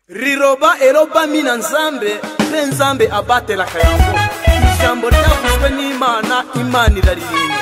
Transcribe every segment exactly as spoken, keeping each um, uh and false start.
Riroba eroba mina nzambe nzambe abate la kayango ijambo ryavuzwe n'Imana Imana iraririmba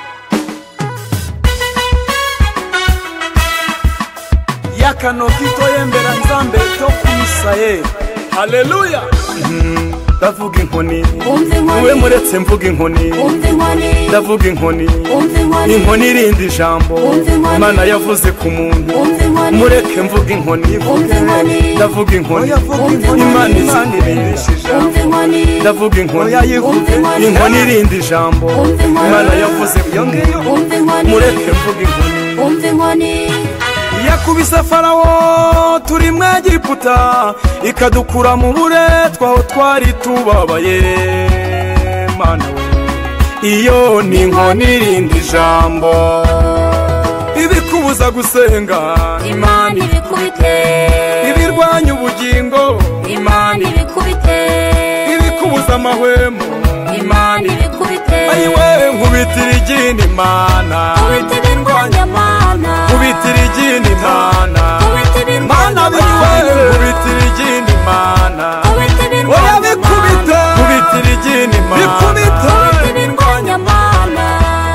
yakano kitoyembera nzambe to kumisaye haleluya ndavuga inkoni we muretse mvuga inkoni ndavuga inkoni inkoni irindi jambo Imana yavuze ku muntu mureke mvuga inkoni ndavuga inkoni Imana izanirishije ndavuga inkoni inkoni irindi jambo Imana yavuze ku muntu mureke mvuga inkoni yakubise Farawo turi mu Egiputa ikadukura mu buretwa aho twari tubabaye Mana we iyo ni inkoni irindi jambo ibikubuza gusenga Imana ibikubite ibirwanya ubugingo Imana ibikubite ibikubuza amahwemo Imana ibikubite ayiwe nkubitira igini Mana kubita ibirwanya Mana nkubitira igini Mana kubita ibirwanya Mana biwe nkubitira igini Mana kubita ibirwanya oya bikubita nkubitira igini Mana bikubita kubita ibirwanya Mana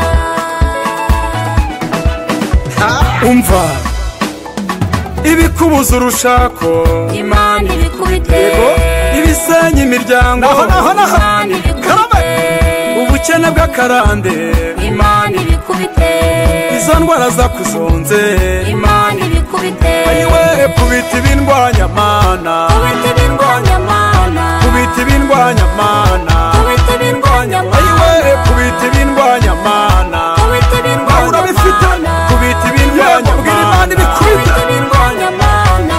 umva ibikubuza urushako Imana ibikubite ibisenya imiryango Imana ibikubite ubukene bw'akarande Imana ibikubite izo ndwara zakuzonze Imana ibikubite ayiwe kubita ibindwanya Mana kubita ibirwanya Mana kubita ibindwanya Mana kubita ibirwanya Mana ayiwe kubita ibindwanya Mana kubita ibirwanya urabifite kubita ibindwanya Mana ibikubita ibirwanya Mana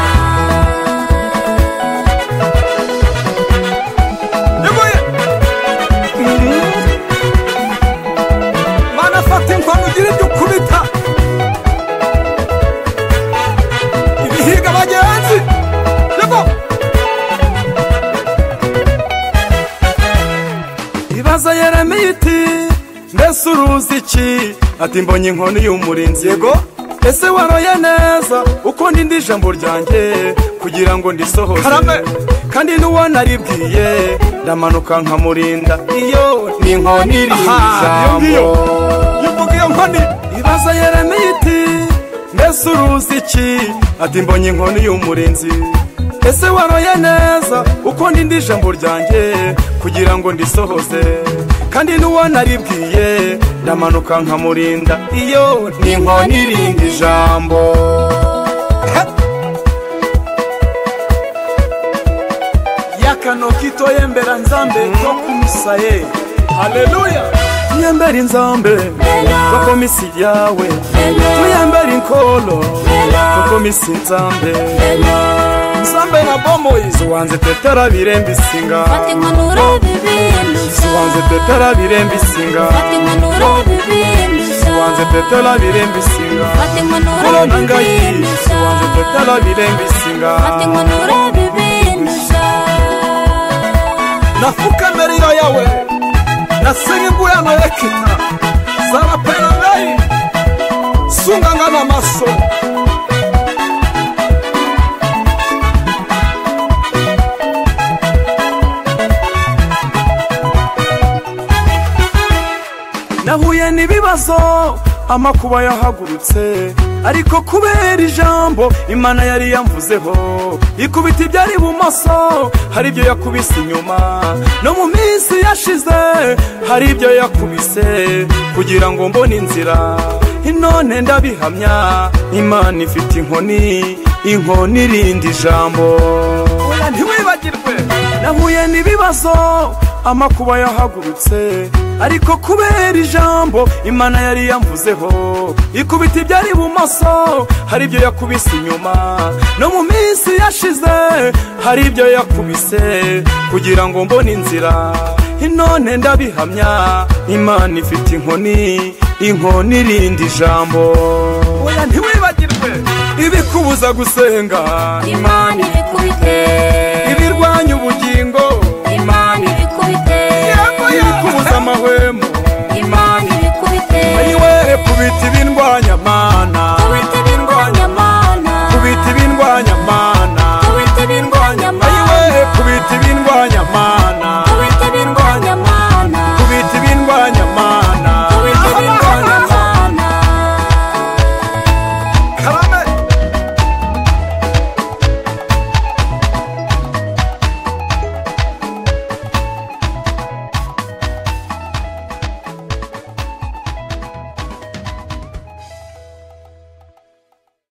yegoye Mana fata inkwano ugira ibyo ukubita ibihiga abagenzi yego ibaza Yeremiya iti mbese uruzi iki ati mbonye inkoni y'umurinzi yego ese waroye neza uko ndindi ijambo ryanjye kugira ngo ndisohoze kandi n'uwo naribwiye ndamanuka nkamurinda iyo ni inkoni irindi jambo yuvuga iyo nkoni ibaza Yeremiya iti mbese uruzi iki ati mbonye inkoni y'umurinzi ese waroye neza uko ndindi ijambo ryanjye kugira ngo ndisohoze kandi n'uwo naribwiye ndamanuka nkamurinda iyo ni inkoni irindi jambo yakano kitoyembera nzambe to kumisaye haleluya tuyembera inzambe koko misi yawe tuyembera inkolo koko misi nzambe nzambe na bomoyi zuwanze tetera birembe isinga fata inkanura bibindusha zuwanze tetera birembe isinga fata inkanura bibindusha zuwanze tetera birembe isinga fata inkanura kolona ngayi bibindusha zuwanze tetera birembe isinga fata inkanura bibindusha nafuka mbere iyo yawe nasenga imbuya no ekita zarapera ngayi sunga ngana maso nahuye n'ibibazo amakuba yahagurutse ariko kubera ijambo Imana yari yamvuzeho ikubita ibyari bumoso hari ibyo yakubise inyuma no mu minsi yashize hari ibyo yakubise kugira ngo mbone inzira none ndabihamya Imana ifite inkoni inkoni irindi jambo oya ntiwibagirwe nahuye n'ibibazo amakuba yahagurutse ariko kubera ijambo Imana yari yamvuzeho ikubita ibyari bumoso hari ibyo yakubise inyuma no mu minsi yashize hari ibyo yakubise kugira ngo mbone inzira none ndabihamya Imana ifite inkoni inkoni irindi jambo oya ntiwibagirwe ibikubuza gusenga Imana ibikubite ibirwanya ubugingo Imana ibikubite ibikubuza amahwemo Imana ibikubite ayiwe kubita ibindwanya Mana kubita ibirwanya Mana kubita ibindwanya Mana